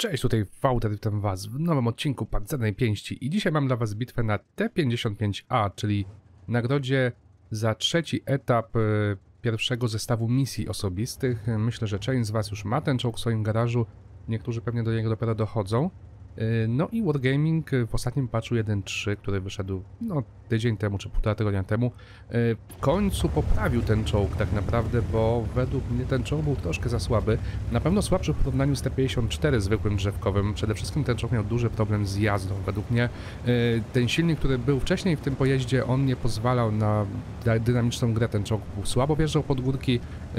Cześć, tutaj Wouter, witam was w nowym odcinku Pancernej Pięści i dzisiaj mam dla was bitwę na T55A, czyli nagrodzie za trzeci etap pierwszego zestawu misji osobistych. Myślę, że część z was już ma ten czołg w swoim garażu, niektórzy pewnie do niego dopiero dochodzą. No i Wargaming w ostatnim patchu 1.3, który wyszedł tydzień temu czy półtora tygodnia temu, w końcu poprawił ten czołg tak naprawdę, bo według mnie ten czołg był troszkę za słaby. Na pewno słabszy w porównaniu z T54 zwykłym drzewkowym. Przede wszystkim ten czołg miał duży problem z jazdą. Według mnie ten silnik, który był wcześniej w tym pojeździe, on nie pozwalał na dynamiczną grę. Ten czołg był słabo wjeżdżał pod górki,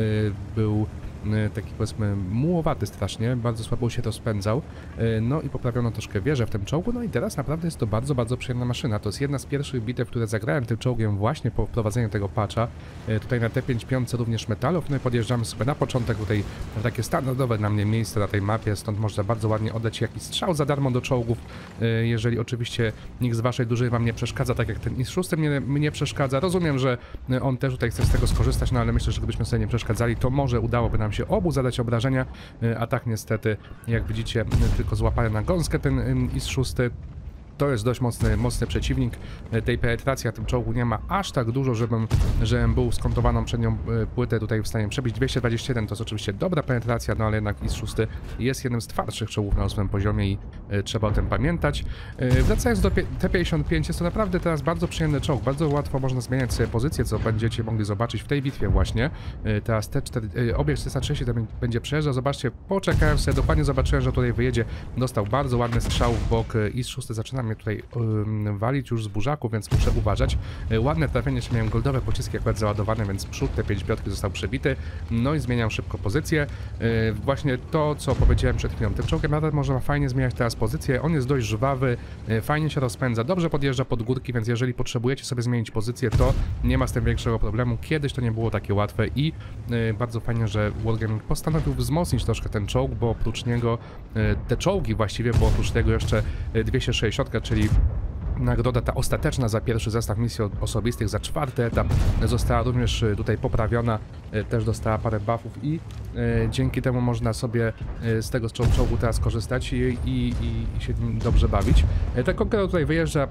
był taki, powiedzmy, mułowaty strasznie, bardzo słabo się rozpędzał, no i poprawiono troszkę wieżę w tym czołgu, no i teraz naprawdę jest to bardzo, bardzo przyjemna maszyna. To jest jedna z pierwszych bitew, które zagrałem tym czołgiem właśnie po wprowadzeniu tego patcha. Tutaj na T55 również metalów, no i podjeżdżamy sobie na początek tutaj w takie standardowe dla mnie miejsce na tej mapie, stąd można bardzo ładnie oddać jakiś strzał za darmo do czołgów, jeżeli oczywiście nikt z waszej drużyny wam nie przeszkadza, tak jak ten IS-6 mnie przeszkadza. Rozumiem, że on też tutaj chce z tego skorzystać, no ale myślę, że gdybyśmy sobie nie przeszkadzali, to może udałoby nam się obu zadać obrażenia, a tak niestety, jak widzicie, tylko złapałem na gąskę ten IS-6. To jest dość mocny przeciwnik. Tej penetracji na tym czołgu nie ma aż tak dużo, żebym był skontowaną przednią płytę tutaj w stanie przebić. 221 to jest oczywiście dobra penetracja, no ale jednak IS-6 jest jednym z twardszych czołgów na 8 poziomie i trzeba o tym pamiętać. Wracając do T55, jest to naprawdę teraz bardzo przyjemny czołg. Bardzo łatwo można zmieniać sobie pozycję, co będziecie mogli zobaczyć w tej bitwie właśnie. Teraz obiekt 430 będzie przejeżdżał. Zobaczcie, poczekałem sobie, dokładnie zobaczyłem, że tutaj wyjedzie. Dostał bardzo ładny strzał w bok. IS-6 zaczyna mnie tutaj walić już z burzaku, więc muszę uważać. Ładne trafienie, jeszcze miałem goldowe pociski akurat załadowane, więc przód T5 został przebity. No i zmieniam szybko pozycję. Właśnie to, co powiedziałem przed chwilą. Tym czołgiem nadal można fajnie zmieniać teraz pozycję. On jest dość żwawy, fajnie się rozpędza, dobrze podjeżdża pod górki, więc jeżeli potrzebujecie sobie zmienić pozycję, to nie ma z tym większego problemu. Kiedyś to nie było takie łatwe i bardzo fajnie, że Wargaming postanowił wzmocnić troszkę ten czołg, bo oprócz niego te czołgi właściwie, bo oprócz tego jeszcze 260, czyli nagroda ta ostateczna za pierwszy zestaw misji osobistych, za czwarty etap, została również tutaj poprawiona, też dostała parę buffów i dzięki temu można sobie z tego czołgu teraz korzystać i się nim dobrze bawić. Ten Conqueror tutaj wyjeżdża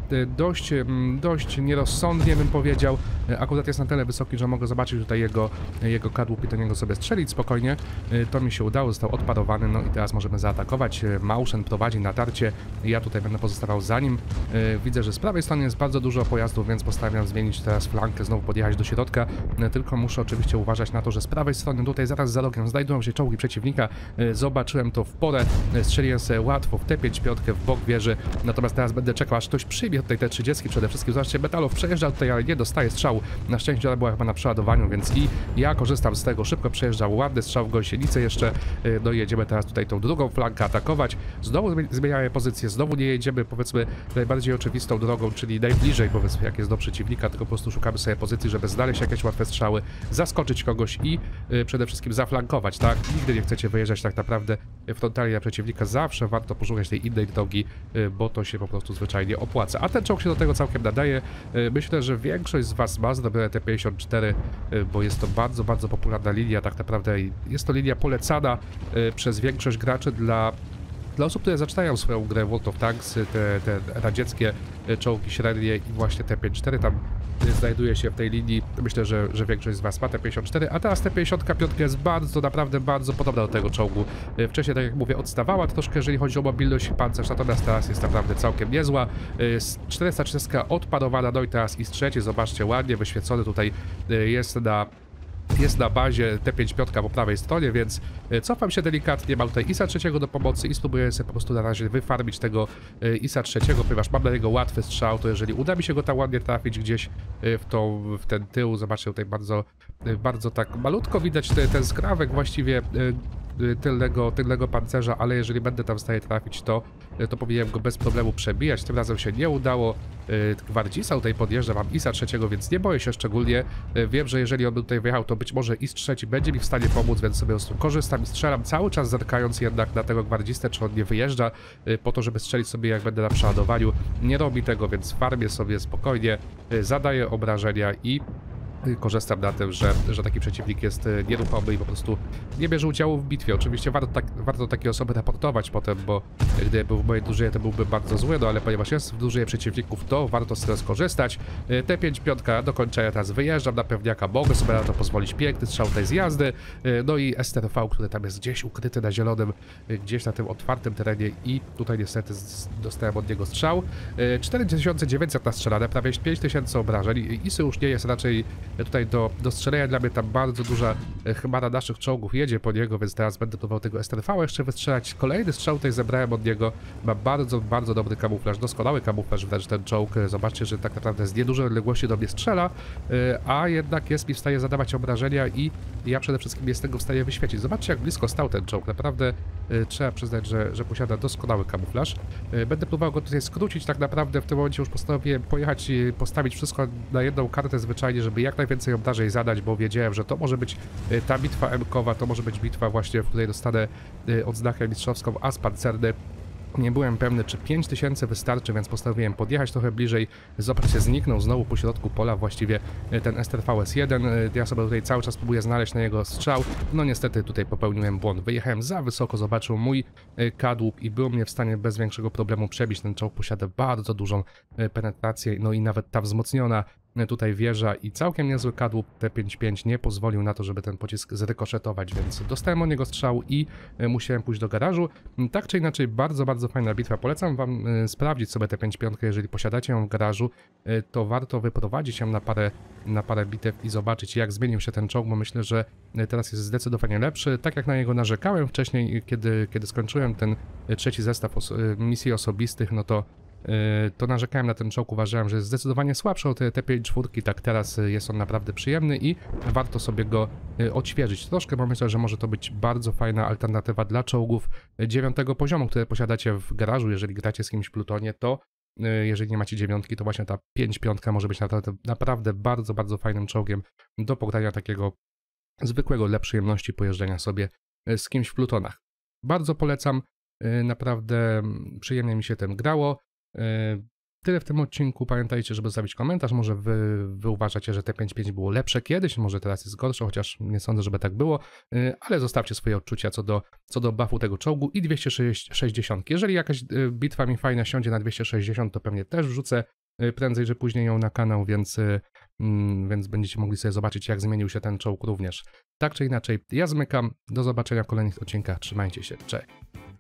dość nierozsądnie, bym powiedział. Akurat jest na tyle wysoki, że mogę zobaczyć tutaj jego kadłub i do niego sobie strzelić spokojnie. To mi się udało, został odparowany, no i teraz możemy zaatakować. Mausen prowadzi natarcie, ja tutaj będę pozostawał za nim. Widzę, że z prawej strony jest bardzo dużo pojazdów, więc postanowiłem zmienić teraz flankę, znowu podjechać do środka. Tylko muszę oczywiście uważać na to, że z prawej strony tutaj zaraz za rogiem znajdują się czołgi przeciwnika. Zobaczyłem to w porę, strzeliłem sobie łatwo w T5 w bok wieży, natomiast teraz będę czekał, aż ktoś przybie tutaj te 30 przede wszystkim. Zobaczcie, Metalow przejeżdża tutaj, ale nie dostaje strzału. Na szczęście ona była chyba na przeładowaniu, więc i ja korzystam z tego, szybko przejeżdżał, ładny strzał w gąsienicę jeszcze. No i jedziemy teraz tutaj tą drugą flankę atakować. Znowu zmieniamy pozycję, znowu nie jedziemy, powiedzmy, najbardziej oczywistą drogą, czyli najbliżej, powiedzmy, jak jest do przeciwnika, tylko po prostu szukamy sobie pozycji, żeby znaleźć jakieś łatwe strzały, zaskoczyć kogoś i przede wszystkim zaflankować, tak? Nigdy nie chcecie wyjeżdżać tak naprawdę frontalnie na przeciwnika, zawsze warto poszukać tej innej drogi, bo to się po prostu zwyczajnie opłaca. A ten czołg się do tego całkiem nadaje. Myślę, że większość z was ma zrobione T54, bo jest to bardzo, bardzo popularna linia, tak naprawdę jest to linia polecana przez większość graczy dla osób, które zaczynają swoją grę World of Tanks, te radzieckie czołgi średnie i właśnie T54 tam znajduje się w tej linii. Myślę, że większość z was ma T54, a teraz T55 jest naprawdę bardzo podobna do tego czołgu. Wcześniej, tak jak mówię, odstawała troszkę, jeżeli chodzi o mobilność i pancerz, natomiast teraz jest naprawdę całkiem niezła. 430 odparowana, no i teraz IS-3, zobaczcie, ładnie wyświecony tutaj jest na bazie T5 po prawej stronie, więc cofam się delikatnie, mam tutaj IS-a trzeciego do pomocy i spróbuję sobie po prostu na razie wyfarmić tego IS-a trzeciego, ponieważ mam na niego łatwy strzał, to jeżeli uda mi się go tam ładnie trafić gdzieś w ten tył, zobaczcie, tutaj bardzo tak malutko widać ten skrawek właściwie tylnego pancerza, ale jeżeli będę tam w stanie trafić, to powinienem go bez problemu przebijać. Tym razem się nie udało. Gwardzisa tutaj podjeżdża, mam IS-a trzeciego, więc nie boję się szczególnie. Wiem, że jeżeli on by tutaj wyjechał, to być może IS trzeci będzie mi w stanie pomóc, więc sobie po prostu korzystam i strzelam, cały czas zerkając jednak na tego gwardzistę, czy on nie wyjeżdża, po to, żeby strzelić sobie, jak będę na przeładowaniu. Nie robi tego, więc farmię sobie spokojnie, zadaję obrażenia i korzystam na tym, że taki przeciwnik jest nieruchomy i po prostu nie bierze udziału w bitwie. Oczywiście warto takie osoby raportować potem, bo gdyby był w mojej drużynie, to byłby bardzo zły, no ale ponieważ jest w drużynie przeciwników, to warto z tego skorzystać. T5 piątka dokończenia, teraz wyjeżdżam na pewniaka, mogę sobie na to pozwolić, piękny strzał tej z jazdy, no i STRV, który tam jest gdzieś ukryty na zielonym, gdzieś na tym otwartym terenie i tutaj niestety dostałem od niego strzał. 4900 nastrzelane, prawie 5000 obrażeń i już nie jest raczej tutaj do strzelenia. Dla mnie tam bardzo duża chmara naszych czołgów jedzie po niego, więc teraz będę próbował tego STRV jeszcze wystrzelać. Kolejny strzał tutaj zebrałem od niego, ma bardzo, bardzo dobry kamuflaż, doskonały kamuflaż wręcz ten czołg. Zobaczcie, że tak naprawdę z niedużej odległości do mnie strzela, a jednak jest mi w stanie zadawać obrażenia i ja przede wszystkim jestem go w stanie wyświecić. Zobaczcie, jak blisko stał ten czołg, naprawdę trzeba przyznać, że posiada doskonały kamuflaż. Będę próbował go tutaj skrócić, tak naprawdę w tym momencie już postanowiłem pojechać i postawić wszystko na jedną kartę zwyczajnie, żeby jak najwięcej obrażeń zadać, bo wiedziałem, że to może być ta bitwa M-kowa, to może być bitwa właśnie, w której dostanę odznakę mistrzowską as pancerny. Nie byłem pewny, czy 5000 wystarczy, więc postanowiłem podjechać trochę bliżej. Zobaczcie, zniknął znowu po środku pola właściwie ten STRV-S1. Ja sobie tutaj cały czas próbuję znaleźć na jego strzał. No niestety tutaj popełniłem błąd. Wyjechałem za wysoko, zobaczył mój kadłub i był mnie w stanie bez większego problemu przebić. Ten czołg posiada bardzo dużą penetrację, no i nawet ta wzmocniona tutaj wieża i całkiem niezły kadłub T55 nie pozwolił na to, żeby ten pocisk zrykoszetować, więc dostałem od niego strzał i musiałem pójść do garażu. Tak czy inaczej, bardzo, bardzo fajna bitwa. Polecam wam sprawdzić sobie T55, jeżeli posiadacie ją w garażu, to warto wyprowadzić ją na parę bitew i zobaczyć, jak zmienił się ten czołg, bo myślę, że teraz jest zdecydowanie lepszy. Tak jak na niego narzekałem wcześniej, kiedy skończyłem ten trzeci zestaw misji osobistych, no to narzekałem na ten czołg, uważałem, że jest zdecydowanie słabszy od T54, tak teraz jest on naprawdę przyjemny i warto sobie go odświeżyć troszkę, bo myślę, że może to być bardzo fajna alternatywa dla czołgów 9 poziomu, które posiadacie w garażu. Jeżeli gracie z kimś w plutonie, to jeżeli nie macie 9, to właśnie ta 5-5 może być naprawdę bardzo, bardzo fajnym czołgiem do pogrania takiego zwykłego dla przyjemności pojeżdżenia sobie z kimś w plutonach. Bardzo polecam, naprawdę przyjemnie mi się tym grało. Tyle w tym odcinku. Pamiętajcie, żeby zostawić komentarz. Może wy uważacie, że T55 było lepsze kiedyś, może teraz jest gorsze, chociaż nie sądzę, żeby tak było, ale zostawcie swoje odczucia co do buffu tego czołgu i 260. Jeżeli jakaś bitwa mi fajna siądzie na 260, to pewnie też wrzucę prędzej, że później ją na kanał, więc będziecie mogli sobie zobaczyć, jak zmienił się ten czołg również. Tak czy inaczej, ja zmykam. Do zobaczenia w kolejnych odcinkach. Trzymajcie się. Cześć.